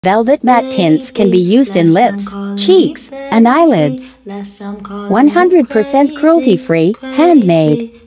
Velvet matte tints can be used in lips, cheeks, and eyelids. 100% cruelty-free, handmade.